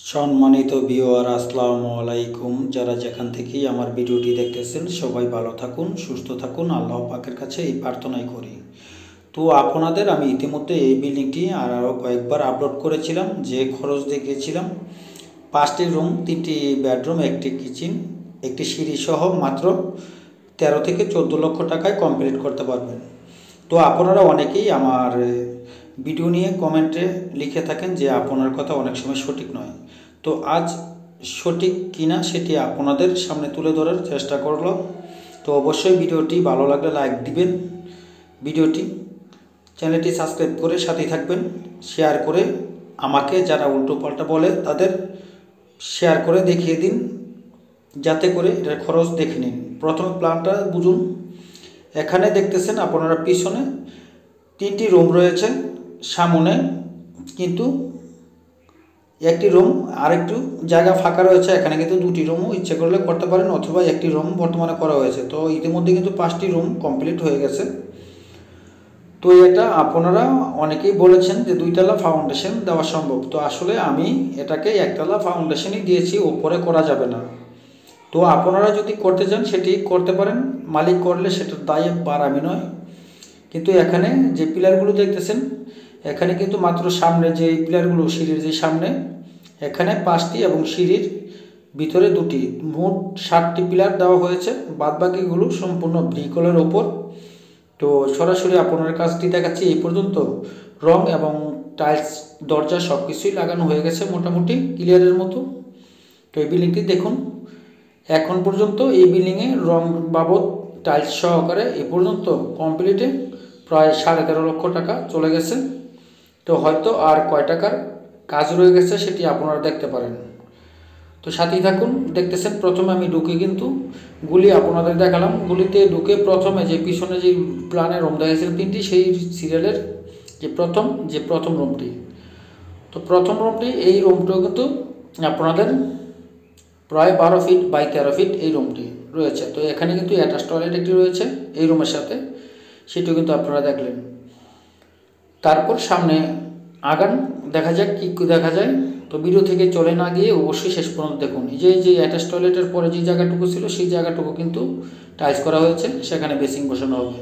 সম্মানিত ভিউয়ার আসসালামু আলাইকুম। যারা যেখান থেকেই আমার ভিডিওটি দেখতেছেন সবাই ভালো থাকুন, সুস্থ থাকুন, আল্লাহ পাকের কাছে এই প্রার্থনাই করি। তো আপনাদের আমি ইতিমধ্যে এই বিল্ডিংটি আরও কয়েকবার আপলোড করেছিলাম, যে খরচ দেখিয়েছিলাম 5টি রুম, 3টি বেডরুম, একটি কিচেন, একটি সিঁড়ি সহ মাত্র 13 থেকে 14 লক্ষ টাকায় কমপ্লিট করতে পারবেন। তো আপনারা অনেকেই আমার ভিডিও নিয়ে কমেন্টে লিখে থাকেন যে আপনার কথা অনেক সময় সঠিক নয়। তো আজ সঠিক কিনা সেটি আপনাদের সামনে তুলে ধরার চেষ্টা করলাম। তো অবশ্যই ভিডিওটি ভালো লাগলে লাইক দিবেন, ভিডিওটি চ্যানেলটি সাবস্ক্রাইব করে সাথেই থাকবেন, শেয়ার করে আমাকে যারা উল্টো পাল্টা বলে তাদের শেয়ার করে দেখিয়ে দিন, যাতে করে এটার খরচ দেখে নিন। প্রথমে প্ল্যানটা বুঝুন। এখানে দেখতেছেন আপনারা পিছনে 3টি রুম রয়েছে, সামনে কিন্তু একটি রুম আর একটু জায়গা ফাঁকা রয়েছে। এখানে কিন্তু 2টি রুমও ইচ্ছে করলে করতে পারেন, অথবা একটি রুম বর্তমানে করা হয়েছে। তো ইতিমধ্যে কিন্তু 5টি রুম কমপ্লিট হয়ে গেছে। তো এটা আপনারা অনেকেই বলেছেন যে 2তলা ফাউন্ডেশন দেওয়া সম্ভব। তো আসলে আমি এটাকে 1তলা ফাউন্ডেশনই দিয়েছি, উপরে করা যাবে না। তো আপনারা যদি করতে চান সেটি করতে পারেন, মালিক করলে সেটার দায় পার আমি নয়। কিন্তু এখানে যে পিলারগুলো দেখতেছেন, এখানে কিন্তু মাত্র সামনে যে পিলারগুলো, সিঁড়ির যে সামনে এখানে 5টি এবং সিঁড়ির ভিতরে 2টি, মোট 7টি পিলার দেওয়া হয়েছে। বাদবাকিগুলো সম্পূর্ণ ব্রিকলের ওপর। তো সরাসরি আপনার কাজটি দেখাচ্ছি। এই পর্যন্ত রং এবং টাইলস, দরজা সব কিছুই লাগানো হয়ে গেছে মোটামুটি ক্লিয়ারের মতো। তো এই বিল্ডিংটি দেখুন, এখন পর্যন্ত এই বিল্ডিংয়ে রং বাবদ টাইলস সহকারে এ পর্যন্ত কমপ্লিটে প্রায় 13.5 লক্ষ টাকা চলে গেছে। তো হয়তো আর কয় টাকার কাজ রয়ে গেছে সেটি আপনারা দেখতে পারেন। তো সাথেই থাকুন। দেখতেছেন প্রথমে আমি ঢুকে কিন্তু গুলি আপনাদের দেখালাম। গুলিতে ঢুকে প্রথমে যে পিছনে যে প্ল্যানের রুম দেখাচ্ছিলাম 3টি, সেই সিরিয়ালের যে প্রথম রুমটি। তো প্রথম রুমটি, এই রুমটাও কিন্তু আপনাদের প্রায় 12 ফিট বাই 13 ফিট এই রুমটি রয়েছে। তো এখানে কিন্তু অ্যাটাচ টয়লেট একটি রয়েছে এই রুমের সাথে, সেটিও কিন্তু আপনারা দেখলেন। তারপর সামনে আগান, দেখা যাক কী দেখা যায়। তো ভিডিও থেকে চলে না গিয়ে অবশ্যই শেষ পর্যন্ত দেখুন। এই যে অ্যাটাচ টয়লেটের পরে যে জায়গাটুকু ছিল সেই জায়গাটুকু কিন্তু টাইলস করা হয়েছে, সেখানে বেসিং বসানো হবে।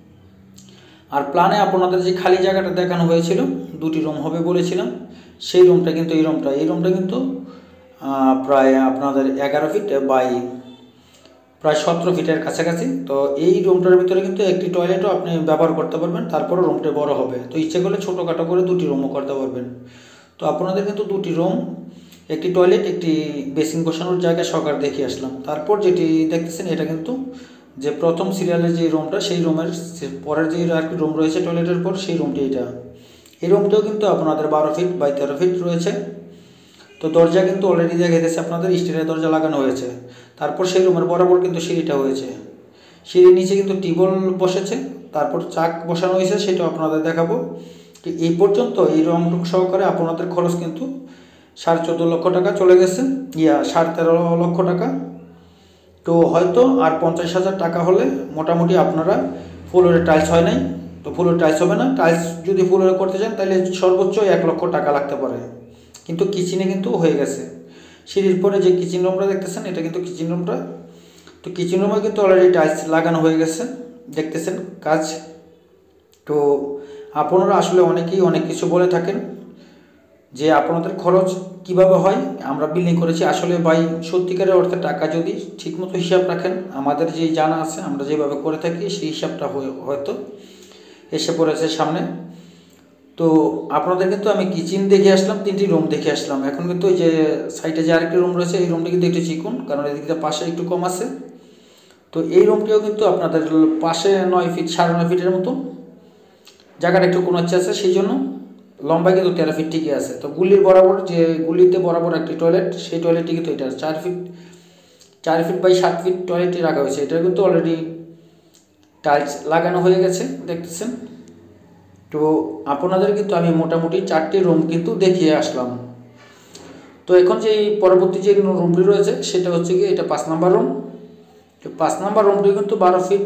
আর প্ল্যানে আপনাদের যে খালি জায়গাটা দেখানো হয়েছিল, 2টি রুম হবে বলেছিলাম, সেই রুমটা কিন্তু এই রুমটা কিন্তু প্রায় আপনাদের 11 ফিট বাই প্রায় 17 ফিটের কাছাকাছি। তো এই রুমটার ভিতরে কিন্তু একটি টয়লেটও আপনি ব্যবহার করতে পারবেন, তারপরে রুমটা বড় হবে। তো ইচ্ছে করলে ছোটোখাটো করে 2টি রুমও করতে পারবেন। তো আপনাদের কিন্তু 2টি রুম, একটি টয়লেট, একটি বেসিং বসানোর জায়গা সহকারে দেখিয়ে আসলাম। তারপর যেটি দেখতেছেন এটা কিন্তু যে প্রথম সিরিয়ালের যে রুমটা, সেই রুমের পরের যে আর কি রুম রয়েছে টয়লেটের পর, সেই রুমটি এটা। এই রুমটাও কিন্তু আপনাদের 12 ফিট বাই 13 ফিট রয়েছে। তো দরজা কিন্তু অলরেডি দেখা গেছে আপনাদের স্টিলের দরজা লাগানো হয়েছে। তারপর সেই রুমের বরাবর কিন্তু সিঁড়িটা হয়েছে, সিঁড়ির নিচে কিন্তু টিউবওয়েল বসেছে, তারপর চাক বসানো হয়েছে, সেটাও আপনাদের দেখাবো। তো এই পর্যন্ত এই রং সহকারে আপনাদের খরচ কিন্তু 14.5 লক্ষ টাকা চলে গেছে, 13.5 লক্ষ টাকা। তো হয়তো আর 50,000 টাকা হলে মোটামুটি আপনারা ফ্লোরে টাইলস হয় নাই, তো ফ্লোরে টাইলস হবে না। টাইলস যদি ফ্লোরে করতে চান তাহলে সর্বোচ্চ 1 লক্ষ টাকা লাগতে পারে। কিন্তু কিচেনে কিন্তু হয়ে গেছে। সিঁড়ির পরে যে কিচেন রুমটা দেখতেছেন, এটা কিন্তু কিচেন রুমটা। তো কিচেন রুমে কিন্তু অলরেডি টাইলস লাগানো হয়ে গেছে, দেখতেছেন কাজ। তো আপনারা আসলে অনেকেই অনেক কিছু বলে থাকেন যে আপনাদের খরচ কিভাবে হয়, আমরা বিলিং করেছি। আসলে ভাই সত্যিকারের অর্থে টাকা যদি ঠিকমতো হিসাব রাখেন, আমাদের যে জানা আছে আমরা যেভাবে করে থাকি, সেই হিসাবটা হয়তো এসে পড়েছে সামনে। তো আপনাদের কিন্তু আমি কিচেন দেখে আসলাম, 3টি রুম দেখে আসলাম। এখন কিন্তু ওই যে সাইডে যে আরেকটি রুম রয়েছে, এই রুমটা কিন্তু একটু চিকুন, কারণ এদিকে পাশে একটু কম আছে। তো এই রুমটিও কিন্তু আপনাদের পাশে 9 ফিট 9.5 ফিটের মতো, জায়গাটা একটু কোনো আছে, সেই জন্য লম্বা কিন্তু 13 ফিট ঠিকই আছে। তো গুলির বরাবর যে গুলিতে বরাবর একটি টয়লেট, সেই টয়লেটটি কিন্তু এটা 4 ফিট বাই 7 ফিট টয়লেটটি রাখা হয়েছে। এটা কিন্তু অলরেডি টাইলস লাগানো হয়ে গেছে, দেখতেছেন। তো আপনাদের কিন্তু আমি মোটামুটি 4টি রুম কিন্তু দেখিয়ে আসলাম। তো এখন যে পরবর্তী যে রুমটি রয়েছে সেটা হচ্ছে কি, এটা 5 নম্বর রুম। তো 5 নম্বর রুমটি কিন্তু 12 ফিট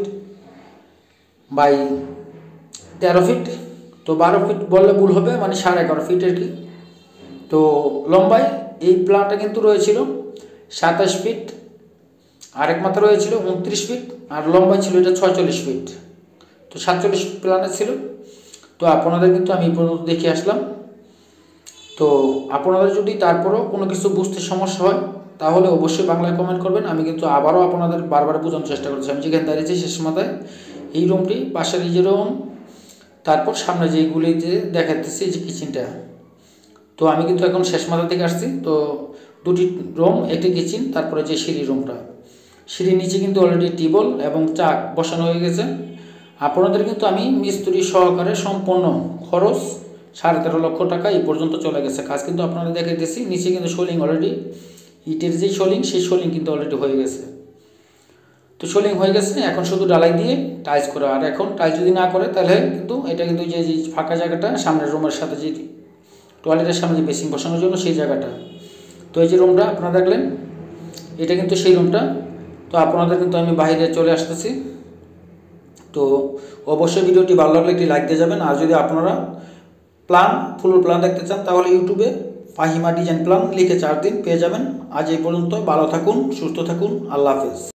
বাই 13 ফিট। তো 12 ফিট বললে ভুল হবে, মানে 11.5 ফিট আর কি। তো লম্বায় এই প্ল্যানটা কিন্তু রয়েছিল 27 ফিট, আরেক মাথা রয়েছিল 29 ফিট, আর লম্বায় ছিল এটা 46 ফিট। তো 47 ফিট প্ল্যানে ছিল। তো আপনাদের কিন্তু আমি এই পর্যন্ত দেখে আসলাম। তো আপনাদের যদি তারপরও কোনো কিছু বুঝতে সমস্যা হয় তাহলে অবশ্যই বাংলায় কমেন্ট করবেন। আমি কিন্তু আবারও আপনাদের বারবার বোঝানোর চেষ্টা করছি। আমি যেখানে দাঁড়িয়েছি শেষ মাথায় এই রুমটি, পাশের এই যে রুম, তারপর সামনে যেইগুলি যে দেখাতেছি যে কিচেনটা। তো আমি কিন্তু এখন শেষ মাথা থেকে আসছি। তো দুটি রুম, একটি কিচেন, তারপরে যে সিঁড়ি রুমটা, সিঁড়ির নিচে কিন্তু অলরেডি টেবল এবং চাক বসানো হয়ে গেছে। আপনাদের কিন্তু আমি মিস্ত্রি সহকারে সম্পূর্ণ খরচ 13.5 লক্ষ টাকা এই পর্যন্ত চলে গেছে। কাজ কিন্তু আপনাদের দেখাইতেছি। নিচে কিন্তু সোলিং অলরেডি, ইটের যে সোলিং সেই সোলিং কিন্তু অলরেডি হয়ে গেছে। তো সোলিং হয়ে গেছে, এখন শুধু ডালাই দিয়ে টাইলস করা। আর এখন টাইলস যদি না করে তাহলে কিন্তু এটা কিন্তু যে ফাঁকা জায়গাটা সামনের রুমের সাথে যে টয়লেটের সামনে যে বেসিন বসানোর জন্য সেই জায়গাটা, তো এই যে রুমটা আপনারা দেখলেন, এটা কিন্তু সেই রুমটা। তো আপনাদের কিন্তু আমি বাইরে চলে আসতেছি। তো অবশ্যই ভিডিওটি ভালো লাগলে একটি লাইক দিয়ে যাবেন। আর যদি আপনারা ফুল প্ল্যান দেখতে চান তাহলে ইউটিউবে ফাহিমা ডিজাইন প্ল্যান লিখে 4 দিন পেয়ে যাবেন। আজ এই পর্যন্ত, ভালো থাকুন, সুস্থ থাকুন, আল্লাহ হাফেজ।